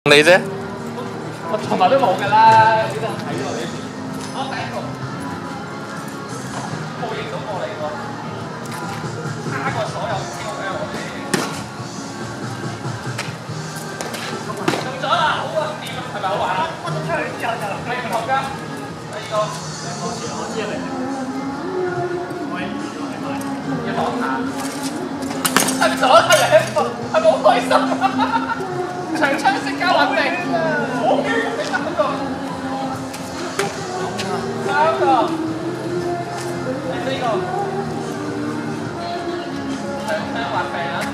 你啫？ 我從來都冇㗎啦，呢度睇喎你。我第一個冇認到過嚟喎，差過所有 KOL 嘅。中咗啦，好啊，掂啊，係咪好玩啊？我出去之後就係唔同㗎。第二個我知嚟，我要講下，出咗啦係咪好開心啊？長槍式交穩定，好驚你三個，你四個，長槍滑病啊！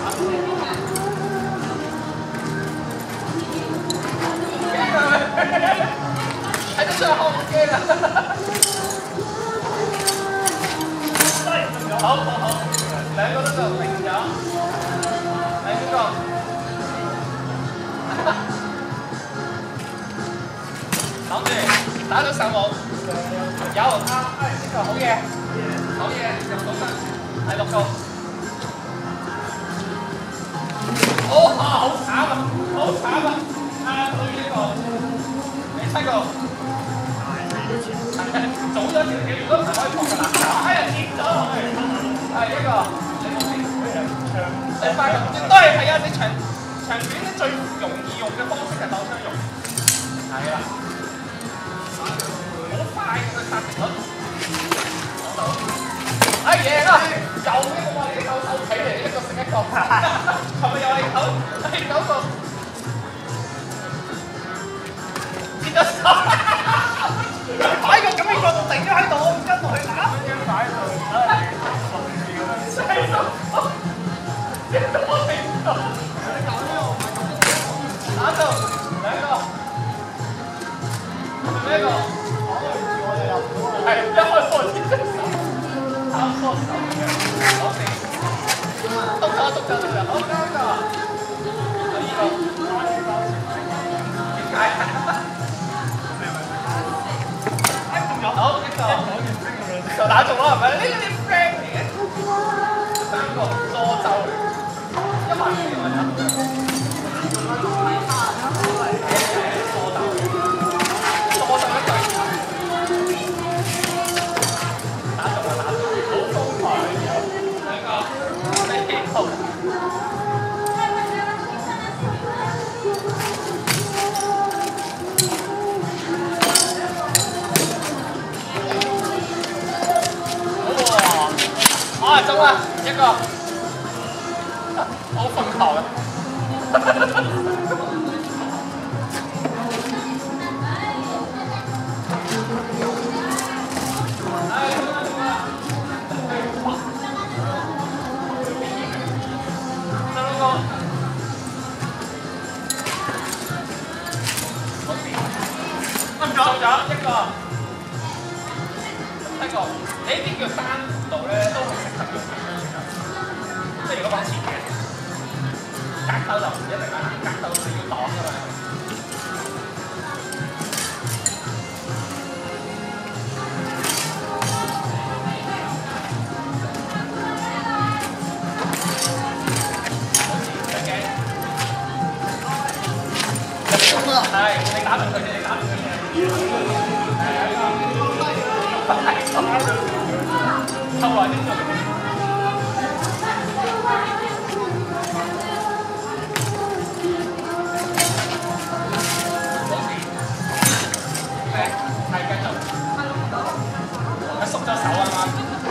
驚啊！睇得出好唔驚啊！好，兩個都做定咗，第邊個？諗住打咗上網，有呢個好嘢，好嘢入到身，第六個，好慘啊，好慘啊！到呢個，第七個，早咗少少，如果唔係可以撲㗎啦。哎呀，跌咗落去，係一個，你冇跌長，第八個，絕對係啊！你長短咧最容易用嘅方式係鬥槍用，係啦。好快嘅殺敵率，攞到，哎贏啦！又呢個話你手手企嚟，一個食一個，係咪又係九？係9個，跌咗手，擺個咁樣個定咗喺度，跟落去打，擺喺度，係咯，跌到我停咗，打到兩個，係呢個。係一開波先出手，差唔多手嘅，攞定，篤咗，好啱㗎。第二個，點解？好一個，就打中啦，係咪？呢啲 friend 嚟嘅，三個助咒，1萬幾我打。中啦，一個，好瘋狂啊！中咗一個，7個，你呢啲叫單路咧，都係適合用即係如果講前嘅，格鬥就唔一定啦，格鬥就要擋㗎嘛。係，你打斷佢先，你打斷佢先。後來先做。係繼續。佢縮咗手啊嘛。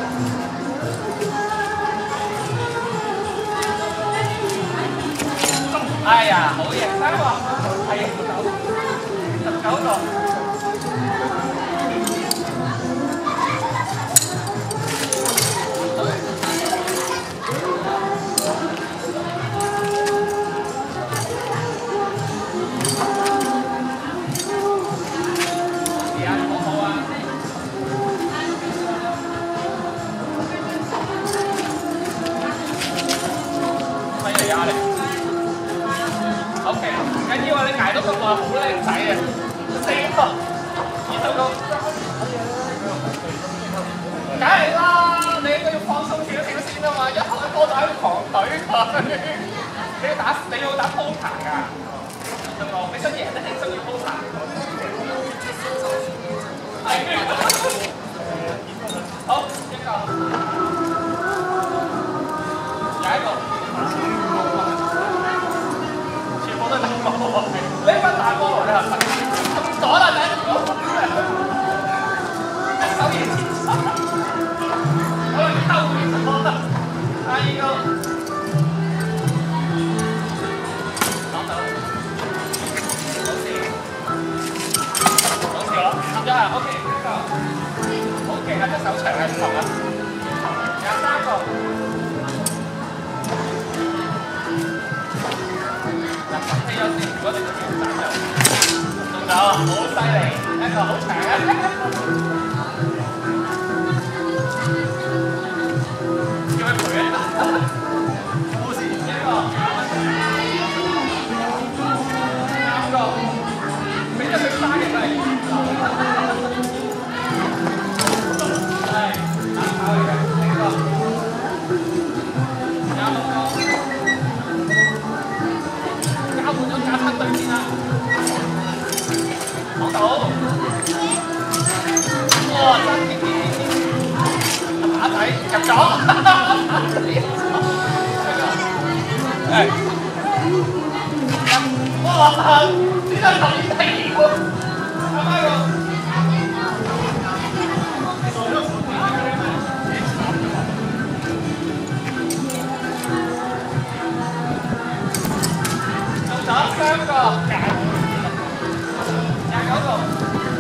哎呀，好嘢，3個，係19個。OK， 唔緊要啊！你捱到咁耐，好靚仔啊！4個，20個，梗係啦！你應該要放鬆少少先啊嘛！一開波就喺度狂懟佢，你要打 poker 㗎，得冇？ 你想贏咧，定想要鋪茶？係。好，一個。下一個。全部都係大波喎，呢班大波嚟啊！中咗啦，第一個。手嘢前手。可能扣完就多得。第二個。 OK， 呢個好勁啊！隻手長係唔同啊。23個。嗱，咁你有時如果你做完斬就中咗，好犀利，一個好長啊！叫佢賠啊！冇事，一個。3個。俾隻佢花嘅真係。 入咗，係，哇！點解咁低調？阿媽個，中咗3個，29個。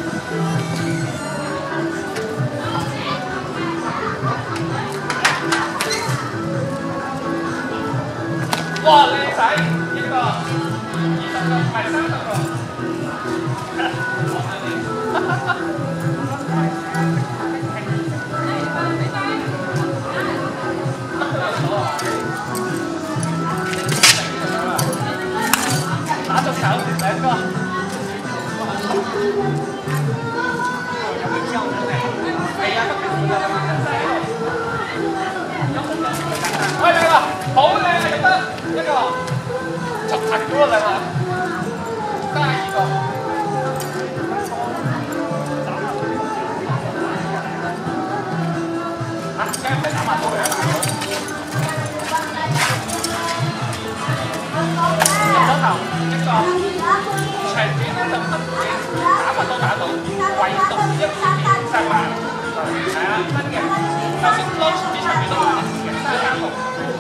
哇！靚仔，呢個20個，唔係30個。打足球2個。有冇跳舞嘅？係啊，不停㗎，喂，靚啊，好靚啊，入得。 一個，就拍咗啦嘛，32個，嚇，梗係唔係打麻雀嘅？入咗頭一個，場面咧就乜嘢打法都打到，唯獨一邊上籃，係啊，真嘅，就算 close 啲場面都打得嘅，33個。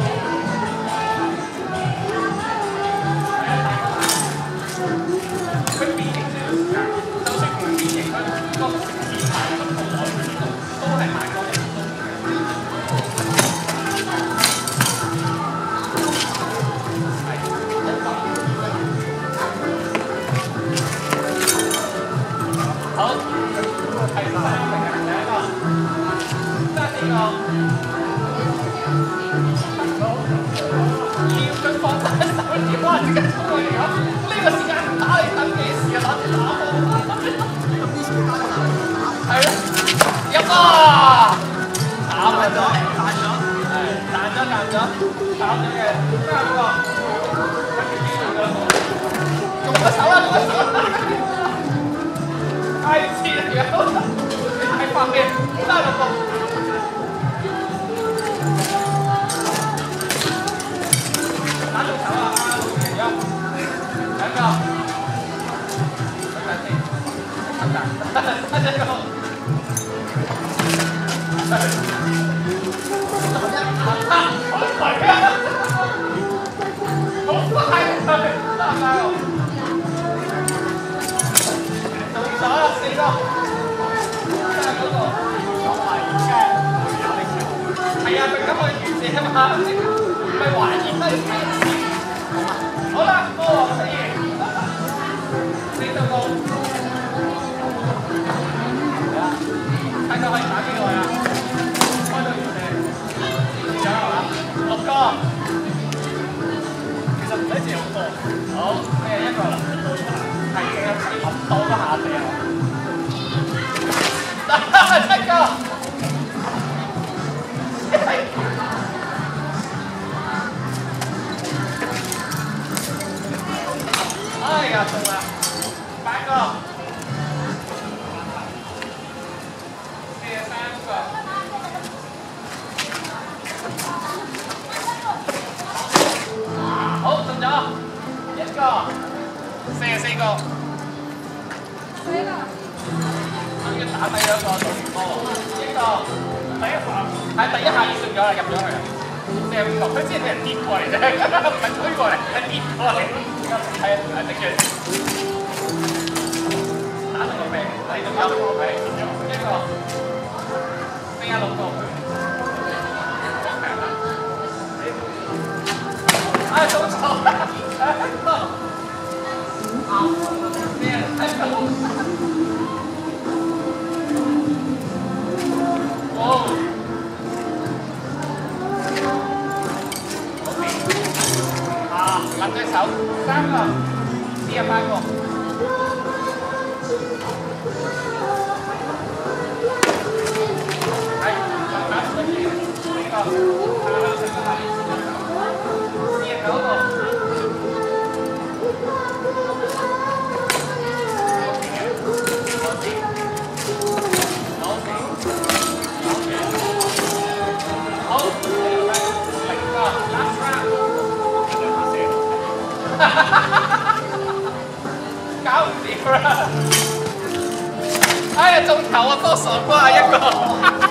係啊，佢咁去預借啊嘛，咪懷疑都係好啦，波可以4個，睇佢可以打幾耐啊？開到預借，仲有係嘛？6個，其實唔使借好多。好，你係一個啦，係嘅，睇到個下地啊！7個。 哎呀，中中啦，8個，43個。好，中咗1個，44個。死啦！已經打低咗個對面波，1個，第一下已經中咗啦，入咗去啦。45個，佢之前俾人跌過嚟啫，唔係推過嚟，係跌過嚟。係啊，頂住。打到個病，你仲有個病，1個，剩下6個。哎，中咗啦！2個。咩？3個。哦。立隻手，3個，48個。係，打出去，4個，49個。搞唔掂啦！哎呀，中頭啊，多傻瓜1個。